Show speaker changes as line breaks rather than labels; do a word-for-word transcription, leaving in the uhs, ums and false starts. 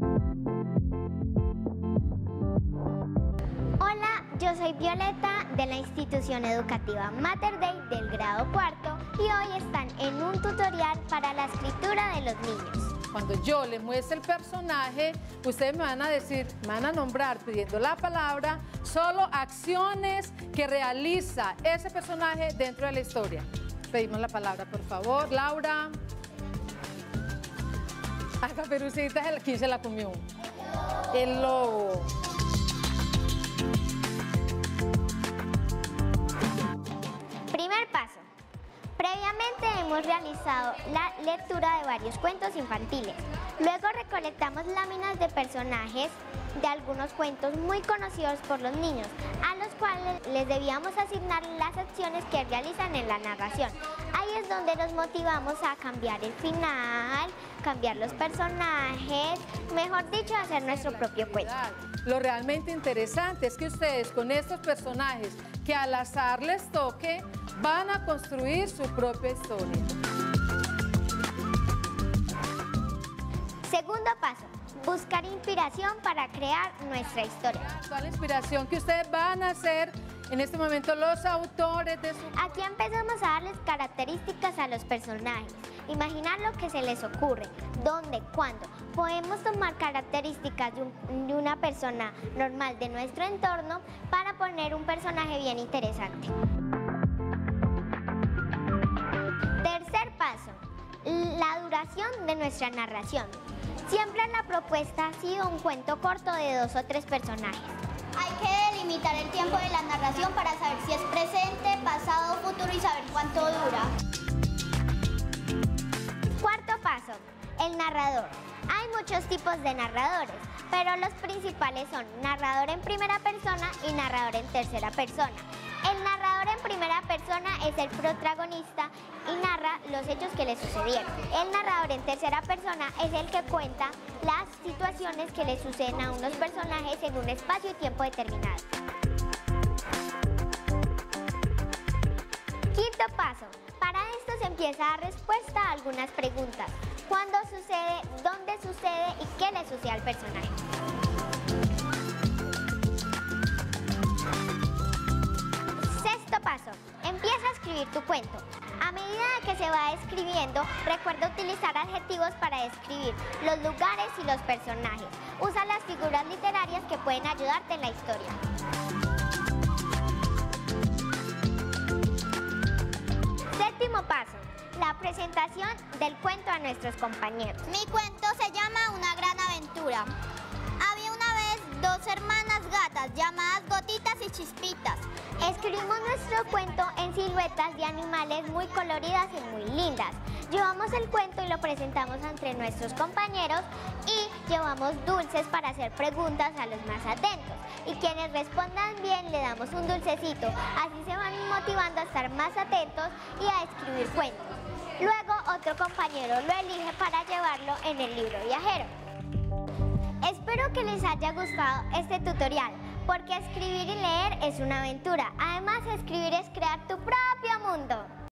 Hola, yo soy Violeta de la institución educativa Mater Dei del grado cuarto y hoy están en un tutorial para la escritura de los niños.
Cuando yo les muestre el personaje, ustedes me van a decir, me van a nombrar pidiendo la palabra, solo acciones que realiza ese personaje dentro de la historia. Pedimos la palabra, por favor. Laura. A Caperucita, ¿quién se la comió? El lobo.
Primer paso. Previamente hemos realizado la lectura de varios cuentos infantiles. Luego recolectamos láminas de personajes de algunos cuentos muy conocidos por los niños, a los cuales les debíamos asignar las acciones que realizan en la narración. Ahí es donde nos motivamos a cambiar el final, cambiar los personajes, mejor dicho, hacer nuestro propio cuento.
Lo realmente interesante es que ustedes con estos personajes que al azar les toque, van a construir su propia historia.
Segundo paso, buscar inspiración para crear nuestra historia.
Toda la inspiración que ustedes van a hacer en este momento los autores de su...
Aquí empezamos a darles características a los personajes, imaginar lo que se les ocurre, dónde, cuándo. Podemos tomar características de, un, de una persona normal de nuestro entorno para poner un personaje bien interesante. Tercer paso, la duración de nuestra narración. Siempre la propuesta ha sido un cuento corto de dos o tres personajes.
Hay que delimitar el tiempo de la narración para saber si es presente, pasado o futuro y saber cuánto dura.
Cuarto paso, el narrador. Hay muchos tipos de narradores, pero los principales son narrador en primera persona y narrador en tercera persona. El narrador en primera persona es el protagonista y narra los hechos que le sucedieron. El narrador en tercera persona es el que cuenta las situaciones que le suceden a unos personajes en un espacio y tiempo determinado. Quinto paso. Para esto se empieza a dar respuesta a algunas preguntas. ¿Cuándo sucede? ¿Dónde sucede? ¿Y qué le sucede al personaje? Sexto paso. Empieza a escribir tu cuento. A medida que se va escribiendo, recuerda utilizar adjetivos para describir los lugares y los personajes. Usa las figuras literarias que pueden ayudarte en la historia. Séptimo paso. La presentación del cuento a nuestros compañeros.
Mi cuento se llama Una gran aventura. Había una vez dos hermanas gatas llamadas Gotitas y Chispitas.
Escribimos nuestro cuento en siluetas de animales muy coloridas y muy lindas. Llevamos el cuento y lo presentamos entre nuestros compañeros y llevamos dulces para hacer preguntas a los más atentos. Y quienes respondan bien le damos un dulcecito. Así se van motivando a estar más atentos y a escribir cuentos. Luego otro compañero lo elige para llevarlo en el libro viajero. Espero que les haya gustado este tutorial, porque escribir y leer es una aventura. Además, escribir es crear tu propio mundo.